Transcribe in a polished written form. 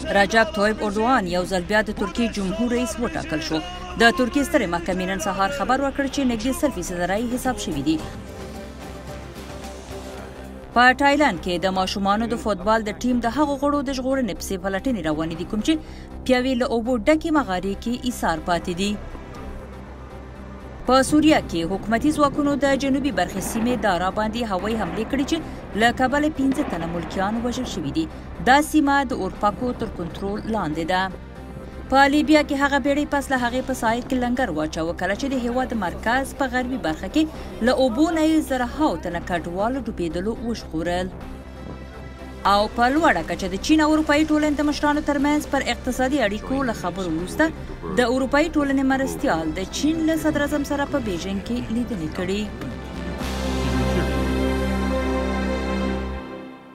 رجب طیب اردوغان یو ځل بیا د ترکیې جمهور رئیس وټاکل شو. د ترکیې سترې محکمې نن سهار خبر ورکړ چې نږدې 100% رایې حساب شوي دي. په تایلند کې د ماشومانو د فوتبال د ټیم د هغو غړو د ژغورنې پسې پلټنې روانې دي کوم چې پیاوې له اوبو ډکې مغارې کې ایثار پاتې دي. په سوریه کې حکومتي ځواکونو د جنوبي برخې سیمې دارا باندې هوایي حملې کړې چې له کبله 15 تنه ملکیان وژل شوي دي. دا سیمه د اورپاکو تر کنټرول لاندې ده. په لیبیا کې هغه بیړۍ پس له هغې په ساحل کې لنګر واچوه کله چې د هېواد مرکز په غربي برخه کې له اوبو نه یې زرهاو تنه کډوالو ډوبېدلو وژغورل. او په لوړه کچه د چین او اروپایي ټولنې د مشرانو ترمنځ پر اقتصادي اړیکو له خبرو وروسته د اروپایي ټولنې مرستیال د چین له صدراعظم سره په بیژنګ کې لیدنې کړې.